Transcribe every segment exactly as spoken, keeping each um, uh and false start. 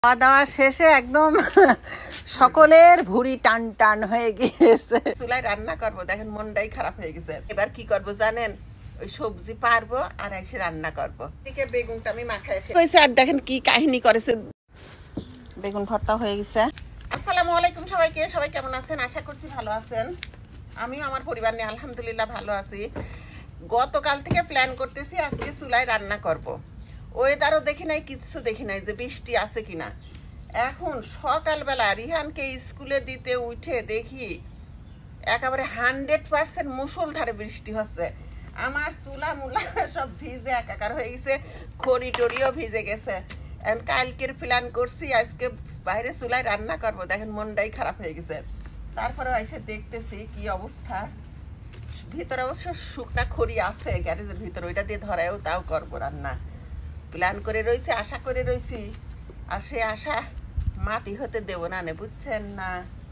খাওয়া দাওয়া শেষে একদম সকলের ভুঁড়ি টান টান হয়ে গিয়েছে। চুলায় রান্না করবো, দেখেন মনটাই খারাপ হয়ে গেছে। এবার কি করব জানেন, ওই সবজি পারবো আর এসে রান্না করবো। এদিকে বেগুনটা আমি মাখায় ফেলেছি আর দেখেন কি কাহিনী করেছে। বেগুন ভর্তা হয়ে গেছে। আসসালামু আলাইকুম সবাইকে, সবাই কেমন আছেন? আশা করছি ভালো আছেন। আমিও আমার পরিবার নিয়ে আলহামদুলিল্লাহ ভালো আছি। গতকাল থেকে প্ল্যান করতেছি আজকে চুলায় রান্না করব। ওয়েদারও দেখি নাই, কিছু দেখি নাই যে বৃষ্টি আছে কিনা। এখন সকালবেলা রিহানকে স্কুলে দিতে উঠে দেখি একেবারে হান্ড্রেড পার্সেন্ট মুষলধারে বৃষ্টি হচ্ছে। আমার চুলা মুলা সব ভিজে একাকার হয়ে গেছে, খড়ি টড়িও ভিজে গেছে। এখন কালকের প্ল্যান করছি আজকে বাইরে চুলায় রান্না করব, দেখেন মনটাই খারাপ হয়ে গেছে। তারপরে এসে দেখতেছি কি অবস্থা। ভিতরে অবশ্য শুকনা খড়ি আছে গ্যারেজের ভিতরে, ওইটা দিয়ে ধরায়ও তাও করবো রান্না। প্ল্যান করে রয়েছি, আশা করে রয়েছি, আর সে আশা মাটি হতে দেব না, নে বুঝছেন না।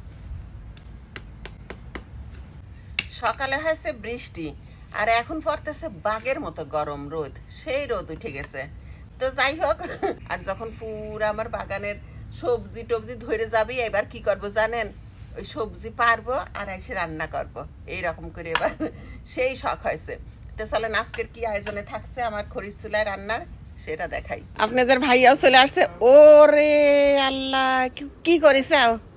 সকালে হয়েছে বৃষ্টি আর এখন পড়তেছে বাঘের মতো গরম রোদ, সেই রোদ উঠে গেছে। তো যাই হোক, আর যখন পুরো আমার বাগানের সবজি টবজি ধরে যাবি, এবার কি করব জানেন, ওই সবজি পারবো আর এসে রান্না করব, এইরকম করে এবার সেই শখ হয়েছে। তো চলেন আজকের কি আয়োজনে থাকছে আমার খড়ির চুলায় রান্নার সেটা দেখাই। আপনাদের ভাইয়াও চলে আসছে। ওরে আল্লাহ, কি করেছে?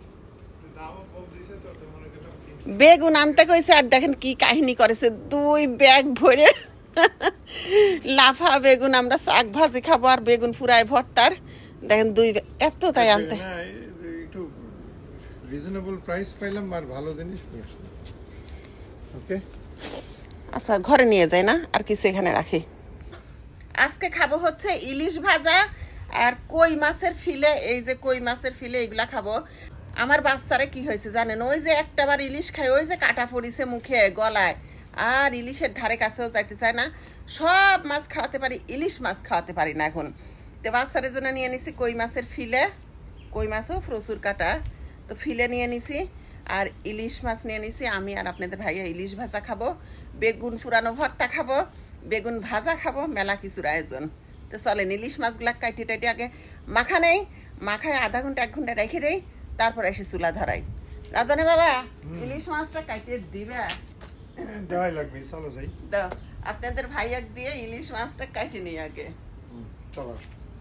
বেগুন আনতে কইছে আর দেখেন কি কাহিনী করেছে, দুই ব্যাগ ভরে লাফা বেগুন। আমরা শাক ভাজি খাবো আর বেগুন ফুরায় ভর্তার, দেখেন দুই এত তাই আনতে। একটু রিজনেবল প্রাইস পাইলাম আর ভালো জিনিস নিয়ে আসলাম। ওকে, আচ্ছা ঘরে নিয়ে যাই না, আর কিছু এখানে রাখি। আজকে খাবো হচ্ছে ইলিশ ভাজা আর কই মাছের ফিলে। এই যে কই মাছের ফিলে এগুলা খাবো। আমার বাচ্চারা কি হয়েছে জানেন, ওই যে একটা বার ইলিশ খায়, ওই যে কাটা পড়িছে মুখে গলায়, আর ইলিশের ধারে কাছেও যাইতে চায় না। সব মাছ খাওয়াতে পারি, ইলিশ মাছ খাওয়াতে পারি না এখন। তো বাচ্চাদের জন্য নিয়ে নিছি কই মাছের ফিলে, কই মাছও প্রচুর কাটা, তো ফিলে নিয়ে নিছি। আর ইলিশ মাছ নিয়ে নিছি আমি আর আপনাদের ভাইয়া। ইলিশ ভাজা খাবো, বেগুন ফুরানো ভর্তা খাবো, বেগুন ভাজা খাবো, মেলা কিছুর আয়োজন। তো চলেন ইলিশ মাছগুলা কাটি টাইটে আগে মাখা নেই, মাখায় আধা ঘন্টা এক ঘন্টা রেখে দেই, তারপর এসে চুলা ধরাই। রাজনে বাবা ইলিশ মাছটা কাটিয়ে দিবে? দেওয়াই লাগবে, চলো যাই। দাও, আপনাদের ভাইয়াক দিয়ে ইলিশ মাছটা কাটি নিই আগে। চলো।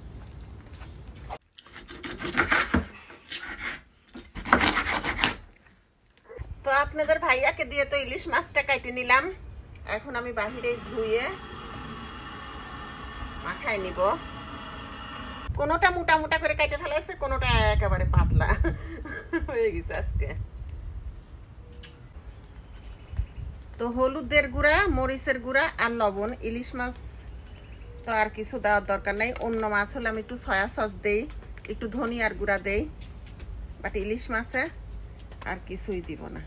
তো আপনাদের ভাইয়াকে দিয়ে তো ইলিশ মাছটা কাটি নিলাম। এখন আমি বাহিরে ধুয়ে মাখাই নিব। কোনোটা মোটা মোটা করে কেটে ফেলাইছে, কোনোটা একেবারে পাতলা হয়ে গেছে আজকে। তো হলুদের গুঁড়া, মরিচের গুঁড়া আর লবণ। ইলিশ মাছ তো আর কিছু দেওয়ার দরকার নাই। অন্য মাছ হলে আমি একটু সয়া সস দেই, একটু ধনিয়ার গুঁড়া দেই, বাট ইলিশ মাছে আর কিছুই দিব না।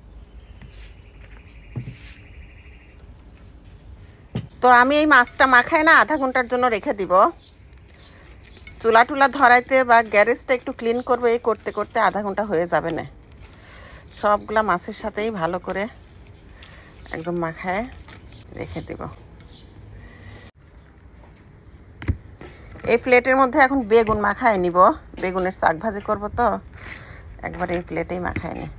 তো আমি এই মাছটা মাখাই না আধা ঘন্টার জন্য রেখে দিব। চুলা টুলা ধরাইতে বা গ্যারেজটা একটু ক্লিন করবো, এই করতে করতে আধা ঘন্টা হয়ে যাবে না। সবগুলা মাছের সাথেই ভালো করে একদম মাখায় রেখে দিব। এই প্লেটের মধ্যে এখন বেগুন মাখায় নিব, বেগুনের শাক ভাজি করবো, তো একবার এই প্লেটেই মাখায় নি।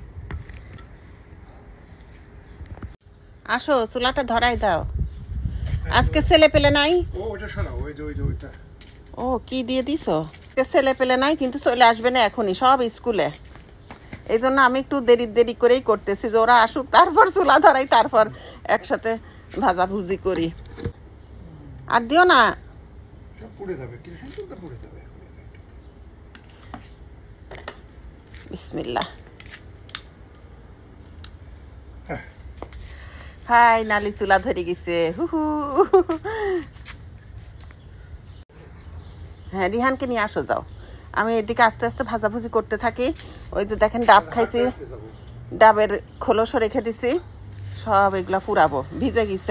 আসো চুলাটা ধরাই দাও। আজকে ছেলে পেলে নাই। ও ওটা সরাও, ওই যে ওই যে ওইটা। ও কি দিয়ে দিছো? ছেলে পেলে নাই, কিন্তু চলে আসবে না এখনই, সব স্কুলে। এই জন্য আমি একটু দেরি দেরি করেই করতেছি, যে ওরা আসুক তারপর চুলা ধরাই, তারপর একসাথে ভাজা ভুজি করি। আর দিও না, সব পুড়ে যাবে, কি সুন্দর পুড়ে যাবে। বিসমিল্লাহ। ফাইনালি চুলা ধরে গেছে। হুহু। হ্যাঁ রিহানকে নিয়ে আসো, যাও। আমি এদিকে আস্তে আস্তে ভাজাভুজি করতে থাকি। ওই যে দেখেন ডাব খাইছি, ডাবের খোলসও রেখে দিছি, সব এগুলা পুরাবো, ভিজে গেছে।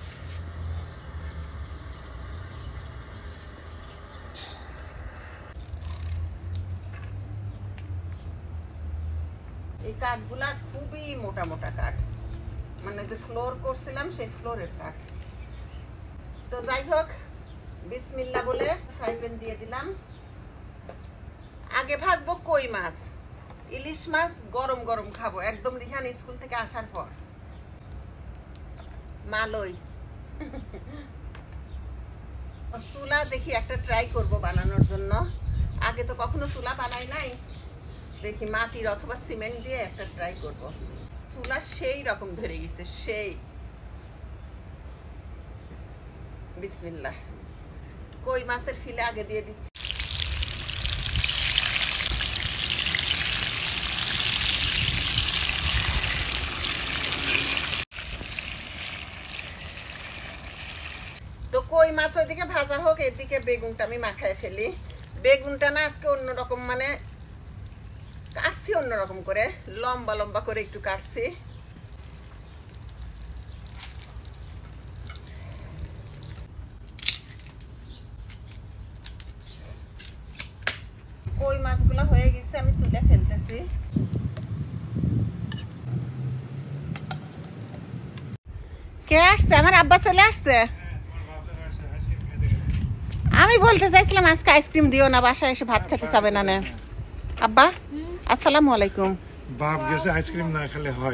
এই কাঠগুলা খুবই মোটা মোটা কাঠ, মানে যে ফ্লোর করছিলাম সেই ফ্লোরের কাঠ। তো যাই হোক, বিসমিল্লাহ বলে ফ্রাই প্যান দিয়ে দিলাম। আগে ভাজবো কই মাছ, ইলিশ মাছ গরম গরম খাবো একদম রিহান স্কুল থেকে আসার পর। মালই চুলা দেখি একটা ট্রাই করব বানানোর জন্য। আগে তো কখনো চুলা বানাই নাই, দেখি মাটির অথবা সিমেন্ট দিয়ে একটা ট্রাই করব। চুলা সেই রকম ধরে গেছে, সেই। বিসমিল্লাহ। কই মাছের ফিলে আগে দিয়ে দিচ্ছি। তো কই মাছ ওইদিকে ভাজা হোক, এদিকে বেগুনটা আমি মাখায় ফেলি। বেগুনটা না আজকে অন্যরকম, মানে কাটছি অন্যরকম করে, লম্বা লম্বা করে একটু কাটছি। কই মাছগুলো হয়ে গেছে, আমি তুলে ফেলতেছি। কে আসছে? আমার আব্বা চলে আসছে। আমি বলতে চাইছিলাম আজকে আইসক্রিম দিও না, বাসায় এসে ভাত খেতে চাবে না। আব্বা আসসালামু আলাইকুম। বাপ গেছে, আইসক্রিম না খেলে হয়।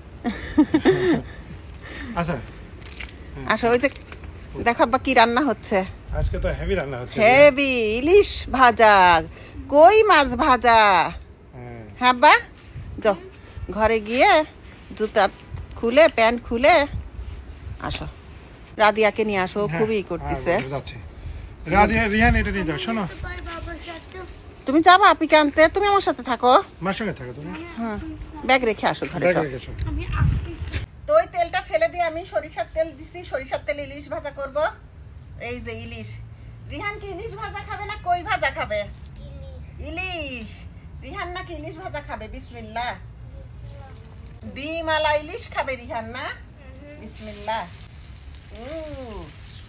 আচ্ছা আসো, ওই যে দেখো আব্বা কি রান্না হচ্ছে। আজকে তো হেভি রান্না হচ্ছে। হেভি ইলিশ ভাজা, কই মাছ ভাজা। হ্যাঁ আব্বা, যাও ঘরে গিয়ে জুতা খুলে প্যান্ট খুলে আসো, রাদিয়াকে নিয়ে আসো, খুবই করতেছে। রাদিয়া রিহান এটা নিয়ে যাও। শোনো, তুমি যাবা আপিকে আনতে, তুমি আমার সাথে থাকো। মার সঙ্গে থাকো তুমি। হ্যাঁ, ব্যাগ রেখে আসো ঘরে। ব্যাগ রেখে এসো। তো ওই তেলটা ফেলে দিয়ে আমি সরিষার তেল দিছি, সরিষার তেল ইলিশ ভাজা করব। এই যে ইলিশ। রিহান কি ইলিশ ভাজা খাবে না কই ভাজা খাবে? ইলিশ। রিহান নাকি ইলিশ ভাজা খাবে। বিসমিল্লাহ। ডিম আলা ইলিশ খাবে রিহান না? বিসমিল্লাহ। উম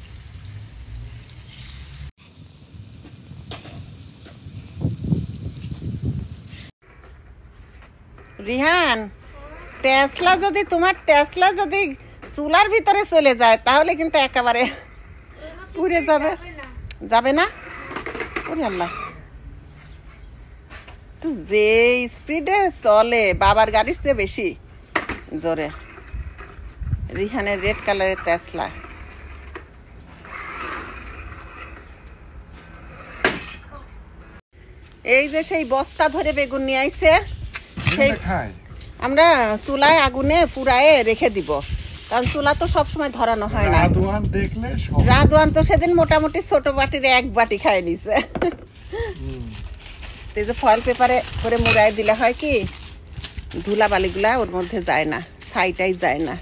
রিহান, টেসলা যদি তোমার টেসলা যদি চুলার ভিতরে চলে যায় তাহলে কিন্তু একেবারে পুড়ে যাবে। যাবে না? ওরে আল্লাহ, তো যে স্পিডে চলে বাবার গাড়ির চেয়ে বেশি জোরে। রিহানের রেড কালারের টেসলা। এই যে সেই বস্তা ধরে বেগুন নিয়ে আইছে, সেই আমরা চুলায় আগুনে পুরায়ে রেখে দিব, কারণ চুলা তো সবসময় ধরানো হয় না। রাদওয়ান দেখলে রাদওয়ান তো সেদিন মোটামুটি ছোট বাটির এক বাটি খাই নিছে। এই যে ফয়েল পেপারে করে মুড়াই দিলে হয় কি, ধুলা বালিগুলা ওর মধ্যে যায় না, ছাইটাই যায় না।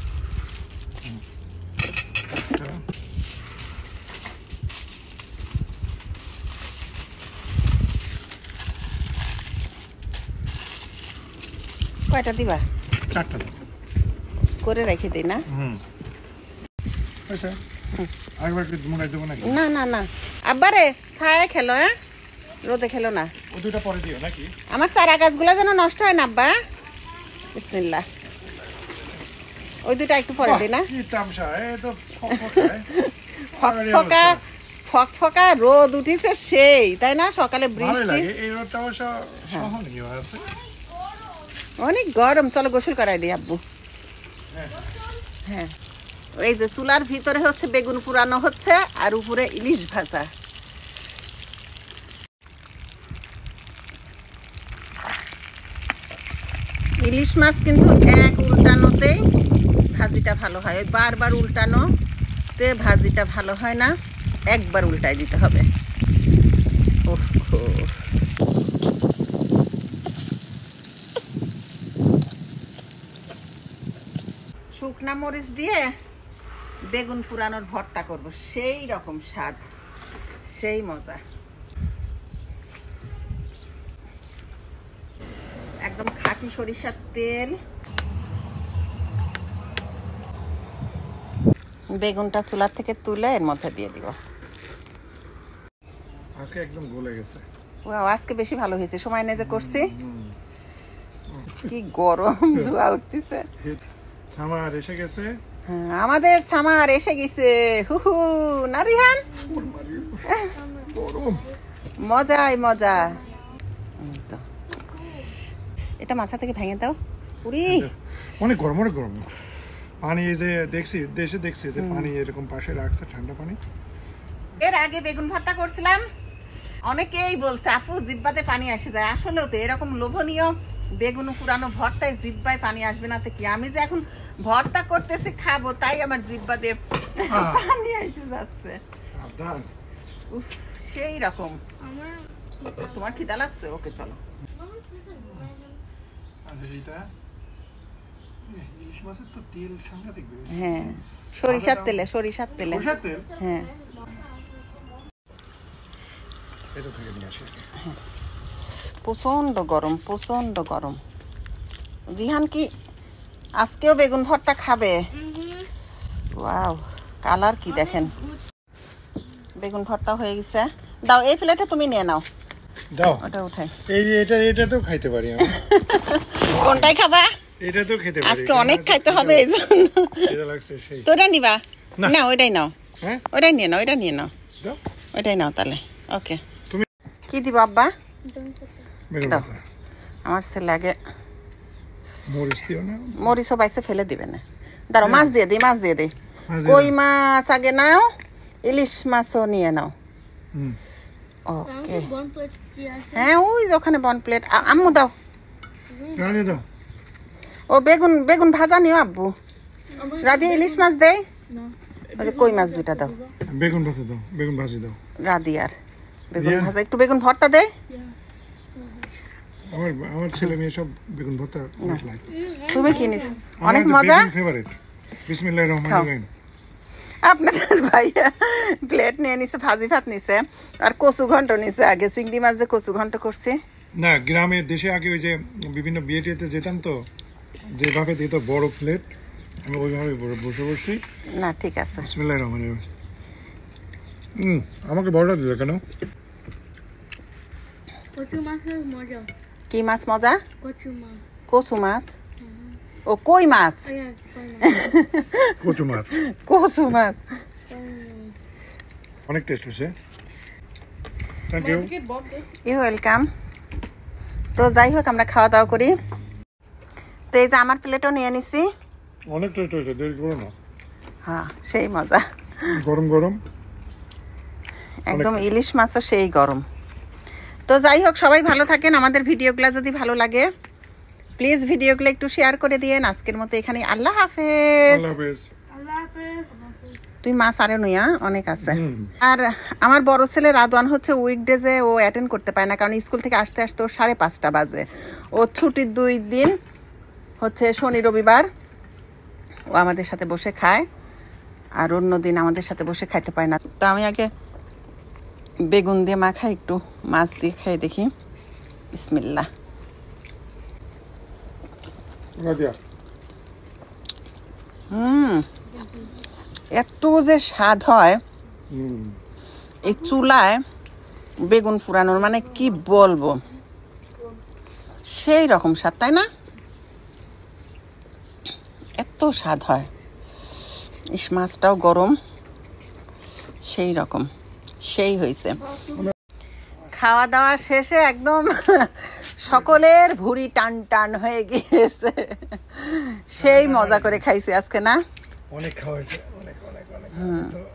কয়টা দিবা? চারটা করে রেখে দিই না? না না না আব্বারে ছায়া খেলো, হ্যাঁ রোদে খেলো না। ও দুটো পরে দিও নাকি? আমার চারা গাছগুলা যেন নষ্ট হয় না আব্বা। বিসমিল্লাহ। ওই দুটা একটু পরে দিই না? কি তামসা, এই তো ফকফকা ফকফকা রোদ উঠিছে সেই, তাই না? সকালে বৃষ্টি, এই রোদটা অবশ্য সহনীয় আছে। অনেক গরম। চলো গোসল করাই দিই আব্বু। হ্যাঁ, এই যে চুলার ভিতরে হচ্ছে বেগুন পুরানো হচ্ছে আর উপরে ইলিশ ভাজা। ইলিশ মাছ কিন্তু এক উল্টানোতেই ভাজিটা ভালো হয়, ওই বারবার উল্টানোতে ভাজিটা ভালো হয় না, একবার উল্টাই দিতে হবে। ওহ, শুকনা মরিচ দিয়ে বেগুন পুরানোর ভর্তা করব, সেই রকম স্বাদ, সেই মজা। একদম খাঁটি সরিষার তেল। বেগুনটা চুলা থেকে তুলে এর মধ্যে দিয়ে দিব। আজকে একদম গলে গেছে। ওয়াও, আজকে বেশি ভালো হয়েছে, সময় নিয়ে যে করছি। কি গরম ধোঁয়া উঠতেছে। সামার এসে গেছে। হ্যাঁ, আমাদের সামার এসে গেছে। হুহু না রিহান? মজাই মজা। এটা মাথা থেকে ভেঙে দাও। উরি অনেক গরম, অনেক গরম। পানি এই যে দেখছি দেশে দেখছি যে পানি এরকম পাশে রাখছে ঠান্ডা পানি। এর আগে বেগুন ভর্তা করছিলাম, অনেকেই বলছে আপু জিব্বাতে পানি আসে যায়। আসলেও তো এরকম লোভনীয় বেগুন পুরানো ভর্তায় জিব্বায় পানি আসবে না তো কি? আমি যে এখন ভর্তা করতেছি খাবো, তাই আমার জিব্বাতে পানি এসে যাচ্ছে। উফ, সেই রকম। তোমার খিদা লাগছে? ওকে চলো। হ্যাঁ, সরিষার তেলে, সরিষার তেলে। হ্যাঁ, প্রচন্ড গরম, প্রচন্ড গরম। রিহান কি আজকেও বেগুন ভর্তা খাবে? ওয়াও, কালার কি দেখেন। বেগুন ভর্তা হয়ে গেছে। দাও এই প্লেটে তুমি নিয়ে নাও। দাও ওটা উঠাই। এই এটা এটা তো খাইতে পারি আমি। কোনটাই খাবা? এটা তো খেতে পারি। আজকে অনেক খাইতে হবে এইজন্য। এটা লাগছে সেই। তোরা নিবা? না ওইটাই নাও। হ্যাঁ ওইটাই নিয়ে নাও, ওইটা নিয়ে নাও। দাও ওইটাই নাও তাহলে। ওকে। তুমি কি দিব আব্বা? বেগুন দাও। ভর্তা। আমার ছেলে আগে মরিচ দিও না। মরিচও বাইসে ফেলে দিবে না। দাঁড়াও, মাছ দিয়ে দিই, মাছ দিয়ে দিই। কই মাছ আগে নাও, ইলিশ মাছও নিয়ে নাও। হুম ওকে। হ্যাঁ ওই যে ওখানে বন প্লেট। আম্মু দাও। রাধে দাও। ও বেগুন বেগুন ভাজা নিও আব্বু। রাধি ইলিশ মাছ দেই? ওই যে কই মাছ দুটা দাও। বেগুন ভাজা দাও, বেগুন ভাজি দাও। রাধি আর বেগুন ভাজা, একটু বেগুন ভর্তা দেই। আমার আমার ছেলে মেয়ে সব বেগুন ভর্তা লাইক। তুমি কি নিস? অনেক মজা। ফেভারিট। বিসমিল্লাহির রহমানির রহিম। আপনাদের ভাইয়া প্লেট নিয়ে নিছে, ভাজি ভাত নিছে আর কচু ঘন্ট নিছে। আগে চিংড়ি মাছ দিয়ে কচু ঘন্ট করছে। না গ্রামে দেশে আগে ওই যে বিভিন্ন বিয়ে টিয়েতে যেতাম তো, যেভাবে দিত বড় প্লেট, আমি ওইভাবে বসে বসছি। না ঠিক আছে। বিসমিল্লাহির রহমানির রহিম। হুম আমাকে বড়টা দিলে কেন? কচু মাছের মজা। কি মাছ মজা? কচু মাছ। কচু মাছ? ও কই মাছ। কচু মাছ। কচু মাছ অনেক টেস্ট হয়েছে। Thank you. You welcome. তো যাই হোক আমরা খাওয়া দাওয়া করি। তো এই যে আমার প্লেটও নিয়ে নিছি। অনেক টেস্ট হয়েছে, দেরি করো না। হ্যাঁ সেই মজা। গরম গরম একদম ইলিশ মাছও সেই গরম। তো যাই হোক সবাই ভালো থাকেন। আমাদের ভিডিওগুলো যদি ভালো লাগে প্লিজ ভিডিওগুলো একটু শেয়ার করে দিয়েন। আজকের মতো এখানে আল্লাহ হাফেজ। আল্লাহ হাফেজ। আল্লাহ হাফেজ। তুই মাছ আরে নুইয়া অনেক আছে। আর আমার বড় ছেলে রাদওয়ান হচ্ছে উইকডেজে ও অ্যাটেন্ড করতে পারে না, কারণ স্কুল থেকে আসতে আসতে ও সাড়ে পাঁচটা বাজে। ও ছুটির দুই দিন হচ্ছে শনি রবিবার ও আমাদের সাথে বসে খায়, আর অন্য দিন আমাদের সাথে বসে খাইতে পায় না। তো আমি আগে বেগুন দিয়ে মাখাই, একটু মাছ দিয়ে খাই দেখি। বিসমিল্লাহ। হুম এত যে স্বাদ হয় এই চুলায় বেগুন ফুরানোর, মানে কি বলবো, সেই রকম স্বাদ, তাই না? এত স্বাদ হয়। ইস মাছটাও গরম, সেই রকম, সেই হয়েছে। খাওয়া দাওয়া শেষে একদম সকলের ভুঁড়ি টান টান হয়ে গিয়েছে। সেই মজা করে খাইছি আজকে, না? অনেক খাওয়া হয়েছে, অনেক অনেক অনেক।